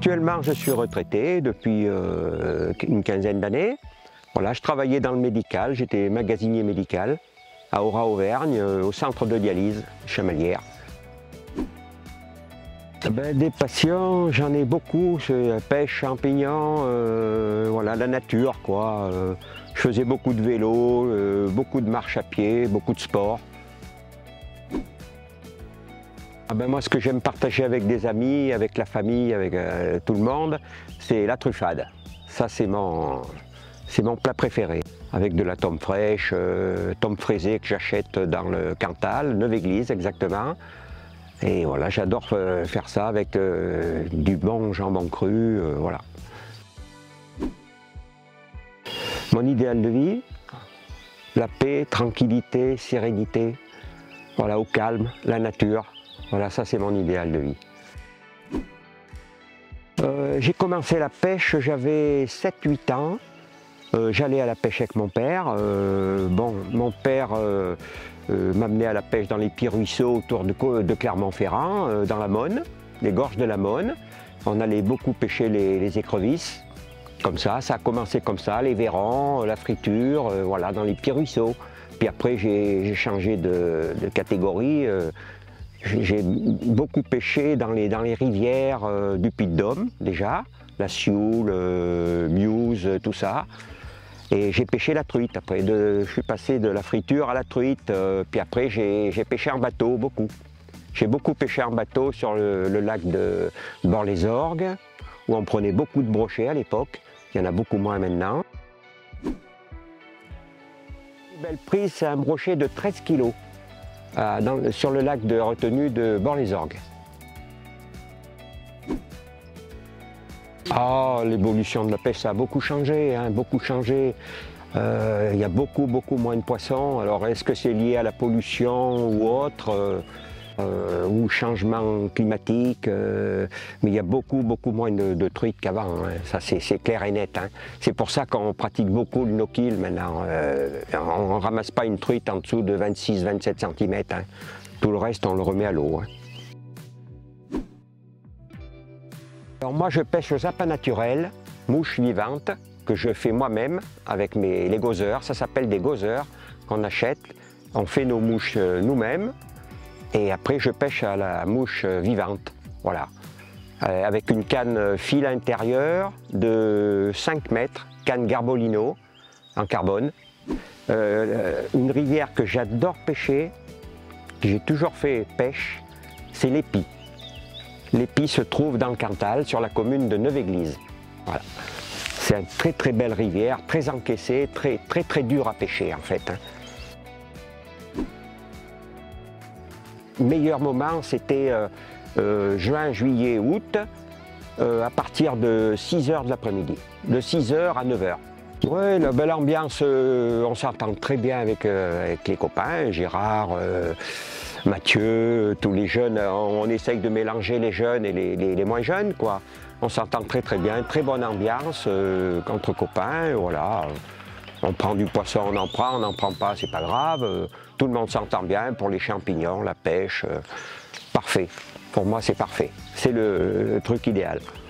Actuellement, je suis retraité depuis une quinzaine d'années. Voilà, je travaillais dans le médical, j'étais magasinier médical à Orat-Auvergne, au centre de dialyse Chamalières. Des passions, j'en ai beaucoup, pêche, champignons, voilà, la nature quoi. Je faisais beaucoup de vélo, beaucoup de marche à pied, beaucoup de sport. Moi, ce que j'aime partager avec des amis, avec la famille, avec tout le monde, c'est la truffade. Ça, c'est mon plat préféré. Avec de la tome fraîche, tome fraisée que j'achète dans le Cantal, Neuve-Église exactement. Et voilà, j'adore faire ça avec du bon jambon cru, voilà. Mon idéal de vie, la paix, tranquillité, sérénité, voilà, au calme, la nature. Voilà, ça c'est mon idéal de vie. J'ai commencé la pêche, j'avais 7-8 ans. J'allais à la pêche avec mon père. Mon père m'amenait à la pêche dans les petits ruisseaux autour de Clermont-Ferrand, dans la Monne, les gorges de la Monne. On allait beaucoup pêcher les écrevisses, comme ça a commencé comme ça, les vairons, la friture, voilà, dans les petits ruisseaux. Puis après j'ai changé de catégorie. J'ai beaucoup pêché dans les rivières du Puy-de-Dôme déjà, la Sioule, Muse, tout ça. Et j'ai pêché la truite après, je suis passé de la friture à la truite, puis après j'ai pêché en bateau beaucoup. J'ai beaucoup pêché en bateau sur le lac de Bord-les-Orgues, où on prenait beaucoup de brochets à l'époque, il y en a beaucoup moins maintenant. Une belle prise, c'est un brochet de 13 kg. Sur le lac de retenue de Bord-les-Orgues. L'évolution de la pêche, ça a beaucoup changé, hein, beaucoup changé. Il y a beaucoup moins de poissons. Alors est-ce que c'est lié à la pollution ou autre, ou changement climatique, mais il y a beaucoup moins de truites qu'avant, hein. Ça c'est clair et net, hein. C'est pour ça qu'on pratique beaucoup le no-kill maintenant. On ne ramasse pas une truite en dessous de 26-27 cm, hein. Tout le reste on le remet à l'eau, hein. Alors moi je pêche aux appâts naturels, mouches vivantes, que je fais moi-même avec les gozeurs. Ça s'appelle des gozeurs qu'on achète. On fait nos mouches nous-mêmes. Et après, je pêche à la mouche vivante, voilà. Avec une canne fil intérieur de 5 mètres, canne Garbolino en carbone. Une rivière que j'adore pêcher, que j'ai toujours fait pêche, c'est l'Épie. L'Épie se trouve dans le Cantal, sur la commune de Neuve-Église. Voilà. C'est une très belle rivière, très encaissée, très dure à pêcher en fait, hein. Meilleur moment, c'était juin, juillet, août, à partir de 6 h de l'après-midi, de 6 h à 9 h. Oui, la belle ambiance, on s'entend très bien avec les copains, Gérard, Mathieu, tous les jeunes, on essaye de mélanger les jeunes et les moins jeunes, quoi. On s'entend très bien, très bonne ambiance entre copains, voilà. On prend du poisson, on n'en prend pas, c'est pas grave. Tout le monde s'entend bien pour les champignons, la pêche. Parfait. Pour moi, c'est parfait. C'est le truc idéal.